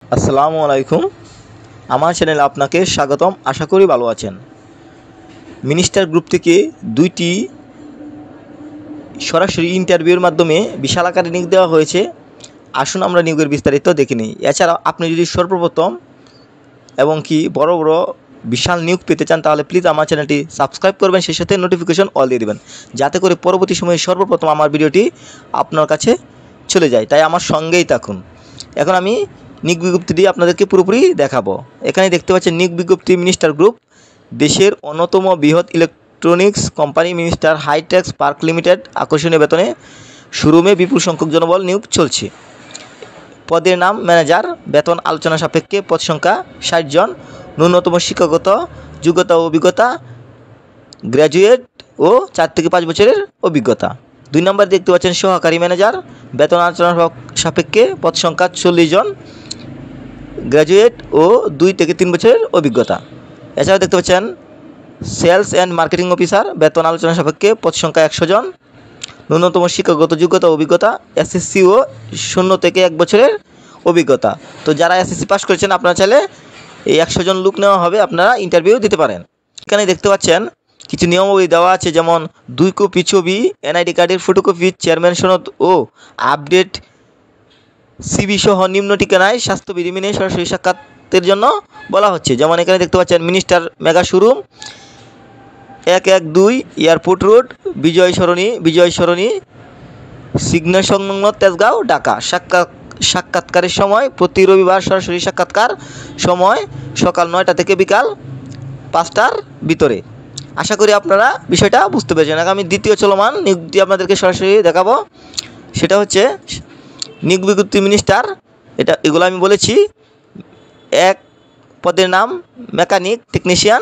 আসসালামু আলাইকুম। আমার চ্যানেলে আপনাকে স্বাগতম। আশা করি ভালো আছেন। মিনিস্টার গ্রুপ থেকে 2টি সরাসরি ইন্টারভিউর মাধ্যমে বিশাল আকারে নিয়োগ দেওয়া হয়েছে। আসুন আমরা নিয়োগের বিস্তারিত দেখে নিই। এছাড়াও আপনি যদি সর্বপ্রথম এবং কি বড় বড় বিশাল নিয়োগ পেতে চান তাহলে প্লিজ আমার চ্যানেলটি সাবস্ক্রাইব করবেন, সেই সাথে নোটিফিকেশন অল দিয়ে দেবেন, যাতে করে পরবর্তী সময়ে সর্বপ্রথম আমার ভিডিওটি আপনার কাছে চলে যায়। তাই আমার সঙ্গেই থাকুন। এখন আমি নিয়োগ বিজ্ঞপ্তিটি আপনাদেরকে পুরোপুরি দেখাবো। এখানে দেখতে পাচ্ছেন নিয়োগ বিজ্ঞপ্তি মিনিস্টার গ্রুপ, দেশের অন্যতম বৃহৎ electronics company Minister Hitex park limited. আকর্ষণীয় বেতনে শোরুমে বিপুল সংখ্যক জনবল নিয়োগ চলছে। পদের নাম ম্যানেজার, বেতন আলোচনা সাপেক্ষে, পদ সংখ্যা 60 জন, ন্যূনতম শিক্ষাগত যোগ্যতা ও অভিজ্ঞতা গ্র্যাজুয়েট ও 4 থেকে 5 বছরের অভিজ্ঞতা। 2 নম্বর দেখতে পাচ্ছেন সহকারী ম্যানেজার, বেতন আলোচনা সাপেক্ষে, পদ সংখ্যা 40 জন, গ্র্যাজুয়েট ও 2 থেকে 3 বছরের অভিজ্ঞতা। এছাড়াও দেখতে পাচ্ছেন সেলস অ্যান্ড মার্কেটিং অফিসার, বেতন আলোচনা সাপেক্ষে, পদ সংখ্যা 100 জন, ন্যূনতম শিক্ষাগত যোগ্যতা অভিজ্ঞতা এসএসসি ও 0 থেকে 1 বছরের অভিজ্ঞতা। তো যারা এসএসসি পাস করেছেন আপনারা চাইলে এই 100 জন লোক নেওয়া হবে, আপনারা ইন্টারভিউ দিতে পারেন। এখানে দেখতে পাচ্ছেন কিছু নিয়মাবলী দেওয়া আছে, যেমন 2 কপি ছবি, এনআইডি কার্ডের ফটোকপি, চেয়ারম্যান সনদ ও আপডেট সিবি সহ নিম্ন ঠিকানায় স্বাস্থ্যবিধি মেনে সরাসরি সাক্ষাতের জন্য বলা হচ্ছে। যেমন এখানে দেখতে পাচ্ছেন Minister mega showroom, 112 airport road, Bijoy Sarani signal সংলগ্ন তেজগাঁও, ঢাকা। সাক্ষাৎকারের সময় প্রতি রবিবার, সরাসরি সাক্ষাৎকার সময় সকাল 9টা থেকে বিকাল 5টার ভিতরে। আশা করি আপনারা বিষয়টা বুঝতে পেরেছেন। আমি দ্বিতীয় চলমান নিয়োগটি আপনাদেরকে সরাসরি দেখাবো। সেটা হচ্ছে নিয়োগ বিজ্ঞপ্তি মিনিস্টার, এগুলো আমি বলেছি। 1 পদের নাম মেকানিক টেকনিশিয়ান,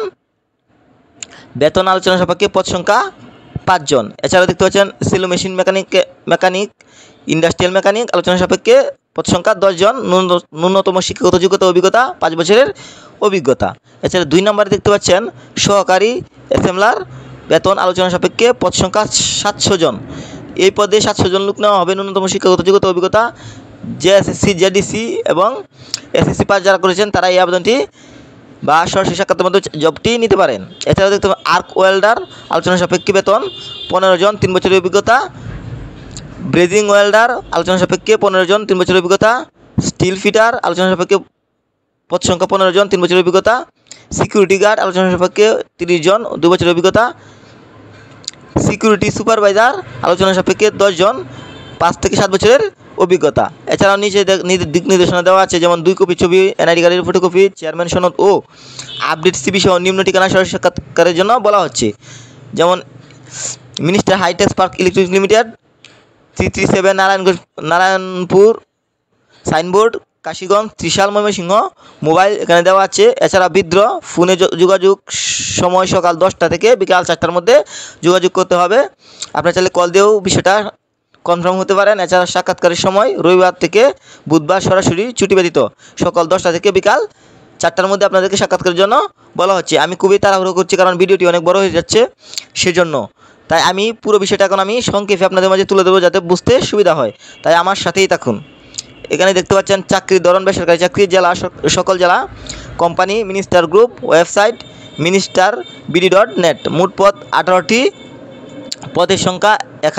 বেতন আলোচনা সাপেক্ষে, পদ সংখ্যা 5 জন। এছাড়াও দেখতে পাচ্ছেন সেলো মেশিন মেকানিক, ইন্ডাস্ট্রিয়াল মেকানিক, আলোচনা সাপেক্ষে, পদ সংখ্যা 10 জন, ন্যূনতম শিক্ষাগত যোগ্যতা অভিজ্ঞতা 5 বছরের অভিজ্ঞতা। এছাড়া 2 নম্বরে দেখতে পাচ্ছেন সহকারী অ্যাসেম্বলার, বেতন আলোচনা সাপেক্ষে, পদ সংখ্যা 700 জন। এই পদে 700 জন লোক নেওয়া হবে, ন্যূনতম শিক্ষাগত যোগ্যতা অভিজ্ঞতা জেএসএসসি, জেডিসি এবং এসএসসি পাস যারা করেছেন তারা এই আবেদনটি বা সরাসরি সাক্ষাতের মধ্যে জবটি নিতে পারেন। এছাড়াও দেখতে পাবেন আর্ক ওয়েল্ডার, আলোচনা সাপেক্ষে, বেতন 15 জন, 3 বছরের অভিজ্ঞতা। ব্রেজিং ওয়েল্ডার, আলোচনা সাপেক্ষে, 15 জন, 3 বছরের অভিজ্ঞতা। স্টিল ফিটার, আলোচনা সাপেক্ষে, পদ সংখ্যা 15 জন, 3 বছরের অভিজ্ঞতা। সিকিউরিটি গার্ড, আলোচনা সাপেক্ষে, 30 জন, 2 বছরের অভিজ্ঞতা। সিকিউরিটি সুপারভাইজার, আলোচনা সাপেক্ষে, 10 জন, 5 থেকে 7 বছরের অভিজ্ঞতা। এছাড়াও নিচে দিক নির্দেশনা দেওয়া আছে, যেমন 2 কপি ছবি, এনআইডি কার্ডের ফটোকপি, চেয়ারম্যান সনদ ও আপডেট সিবি সহ নিম্ন ঠিকানা সরাসরি সাক্ষাৎকারের জন্য বলা হচ্ছে। যেমন Minister Hitex park electric limited, 337 Narayanpur Signboard, Kashiganj, Trishal, Mymensingh. Mobile এখানে দেওয়া আছে। এছাড়া বিদ্রোহ ফোনে যোগাযোগ সময় সকাল 10টা থেকে বিকাল 4টার মধ্যে যোগাযোগ করতে হবে। আপনারা চাইলে কল দিয়েও বিষয়টা কনফার্ম হতে পারেন। এছাড়া সাক্ষাৎকারের সময় রবিবার থেকে বুধবার সরাসরি ছুটি ব্যতীত সকাল 10টা থেকে বিকাল 4টার মধ্যে আপনাদেরকে সাক্ষাৎকারের জন্য বলা হচ্ছে। আমি খুবই তাড়াহুড়ো করছি কারণ ভিডিওটি অনেক বড় হয়ে যাচ্ছে, সেজন্য। তাই আমি পুরো বিষয়টা এখন আমি সংক্ষেপে আপনাদের মাঝে তুলে দেবো, যাতে বুঝতে সুবিধা হয়। তাই আমার সাথেই থাকুন। এখানে দেখতে পাচ্ছেন চাকরির ধরন বেসরকারি চাকরি, জেলা সকল জেলা, company minister group, website minister.bd.net। মোট পদ 18টি, পদের সংখ্যা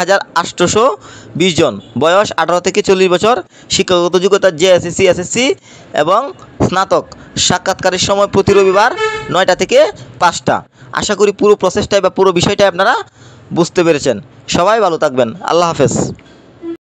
1820 জন, বয়স 18 থেকে 40 বছর, শিক্ষাগত যোগ্যতা জেএসএসসি, এসএসসি এবং স্নাতক। সাক্ষাৎকারের সময় প্রতি রবিবার 9টা থেকে 5টা। আশা করি পুরো প্রসেসটাই বা পুরো বিষয়টাই আপনারা বুঝতে পেরেছেন। সবাই ভালো থাকবেন। আল্লাহ হাফেজ।